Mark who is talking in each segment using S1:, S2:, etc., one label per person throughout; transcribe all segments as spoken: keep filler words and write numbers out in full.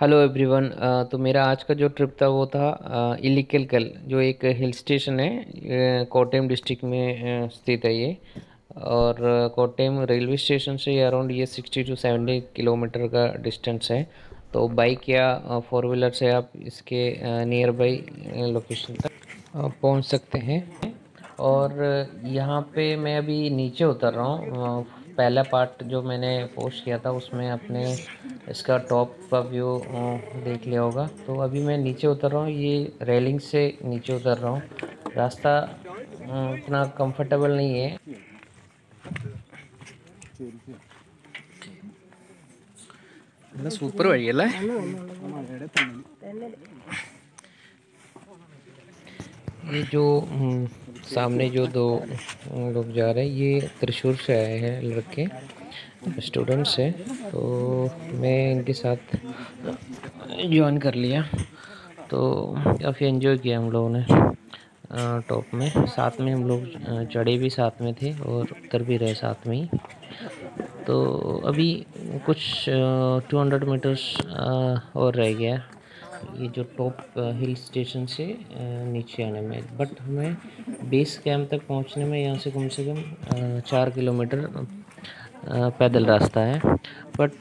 S1: Hello everyone. तो मेरा आज का जो ट्रिप था वो था इलिकल, जो एक हिल स्टेशन है। अ, कोट्टयम डिस्ट्रिक्ट में अ, स्थित है ये। और अ, कोट्टयम रेलवे स्टेशन से अराउंड ये सिक्सटी टू सेवेंटी किलोमीटर का डिस्टेंस है। तो बाइक या फोर व्हीलर से आप इसके नियर बाई लोकेशन तक अ, पहुंच सकते हैं। और अ, यहाँ पे मैं अभी नीचे उतर रहा हूँ। अ, पहला पार्ट जो मैंने पोस्ट किया था उसमें अपने इसका टॉप का व्यू देख लिया होगा। तो अभी मैं नीचे उतर रहा हूँ, ये रेलिंग से नीचे उतर रहा हूँ। रास्ता अ, इतना कंफर्टेबल नहीं है।
S2: നല്ല സൂപ്പർ വഴിയല്ലേ?
S1: ये जो हम्म, सामने जो दो अम, लोग जा रहे हैं ये त्रिशूर से आए हैं लड़के, स्टूडेंट्स हैं। तो मैं इनके साथ ज्वाइन कर लिया। तो काफ़ी एंजॉय किया हम लोगों ने। टॉप में साथ में हम लोग अ, चढ़े भी साथ में थे और उतर भी रहे साथ में ही। तो अभी कुछ टू हंड्रेड मीटर्स और रह गया ये जो टॉप हिल स्टेशन से अ, नीचे आने में। बट हमें बेस कैंप तक पहुंचने में यहाँ से कम से कम अ, चार किलोमीटर अ, पैदल रास्ता है। बट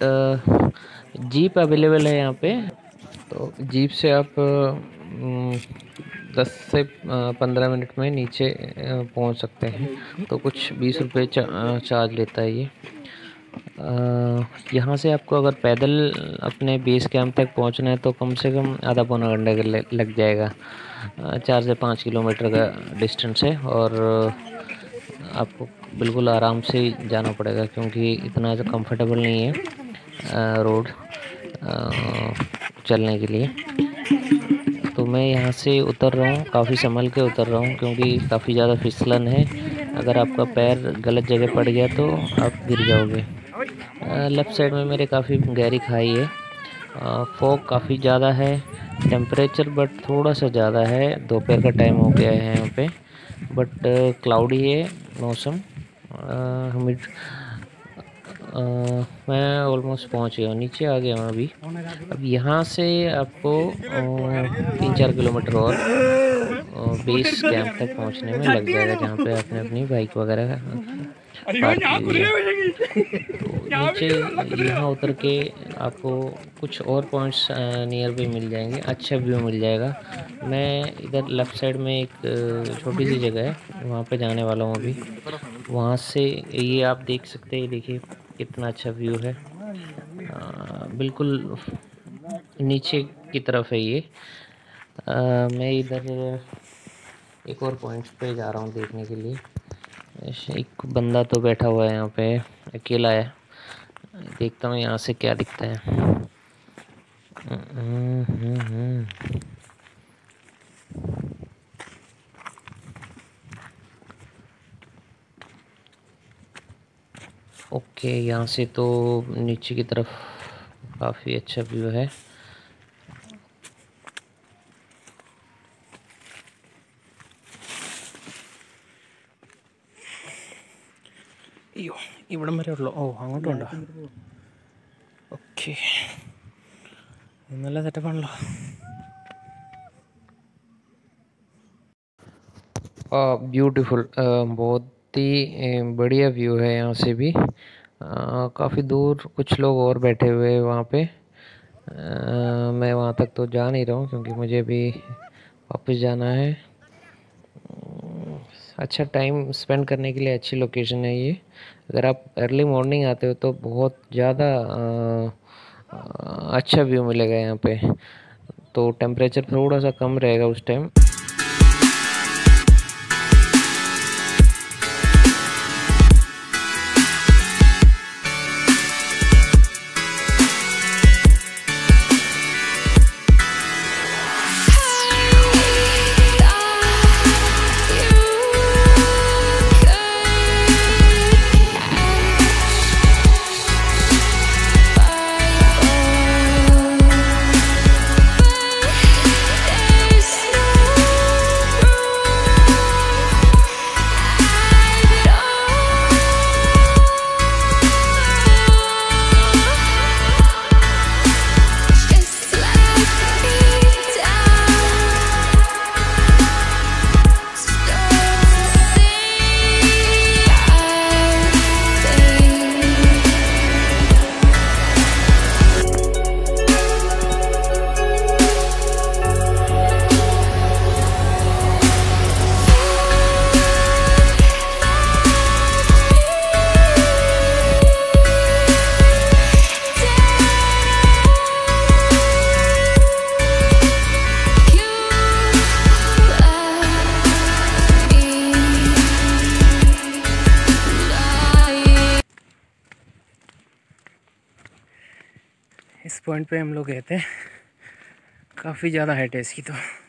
S1: जीप अवेलेबल है यहाँ पे। तो जीप से आप अम, दस से पंद्रह मिनट में नीचे अ, पहुंच सकते हैं। तो कुछ बीस रुपये चा, अ, चार्ज लेता है ये। अ, यहाँ से आपको अगर पैदल अपने बेस कैंप तक पहुँचना है तो कम से कम आधा पौना घंटे का ले- लग जाएगा। अ, चार से पाँच किलोमीटर का डिस्टेंस है। और आपको बिल्कुल आराम से ही जाना पड़ेगा क्योंकि इतना कंफर्टेबल नहीं है अ, रोड अ, चलने के लिए। तो मैं यहाँ से उतर रहा हूँ, काफ़ी संभल के उतर रहा हूँ क्योंकि काफ़ी ज़्यादा फिसलन है। अगर आपका पैर गलत जगह पड़ गया तो आप गिर जाओगे। लेफ़्ट साइड में मेरे काफ़ी गहरी खाई है। फॉग काफ़ी ज़्यादा है, टेम्परेचर बट थोड़ा सा ज़्यादा है। दोपहर का टाइम हो गया है यहाँ पे, बट क्लाउडी है मौसम। हम अ, मैं ऑलमोस्ट पहुंच गया हूँ, नीचे आ गया हूँ अभी। अब यहाँ से आपको अ, तीन चार किलोमीटर और अ, बेस कैंप तक पहुंचने में लग जाएगा, जहाँ पे आपने अपनी बाइक वगैरह पार्क की हुई है। तो नीचे यहाँ उतर के आपको कुछ और पॉइंट्स नियर बाई मिल जाएंगे, अच्छा व्यू मिल जाएगा। मैं इधर लेफ़्ट साइड में एक अ, छोटी सी जगह है, वहाँ पे जाने वाला हूँ अभी। वहाँ से ये आप देख सकते हैं, देखिए कितना अच्छा व्यू है। अ, बिल्कुल नीचे की तरफ है ये। अ, मैं इधर एक और पॉइंट्स पे जा रहा हूँ देखने के लिए। एक बंदा तो बैठा हुआ है यहाँ पे, अकेला है। देखता हूँ यहाँ से क्या दिखता है। हम्म, हम्म, हम्म। ओके, यहाँ से तो नीचे की तरफ काफ़ी अच्छा व्यू है।
S2: അയ്യോ, ഇവിടം വരെ ഉള്ളു. ഓ, അങ്ങോട്ടുണ്ടോ? ഓക്കെ, നല്ല സെറ്റപ്പാണല്ലോ.
S1: ब्यूटीफुल, बहुत ही अ, बढ़िया व्यू है यहाँ से भी। काफ़ी दूर कुछ लोग और बैठे हुए हैं वहाँ पे। अ, मैं वहाँ तक तो जा नहीं रहा हूँ क्योंकि मुझे भी वापस जाना है। अ, अच्छा टाइम स्पेंड करने के लिए अच्छी लोकेशन है ये। अगर आप अर्ली मॉर्निंग आते हो तो बहुत ज़्यादा अ, अ, अच्छा व्यू मिलेगा यहाँ पे। तो टेम्परेचर थोड़ा सा कम रहेगा उस टाइम।
S2: पॉइंट पे हम लोग गए थे, काफ़ी ज़्यादा हाइट है इसकी तो।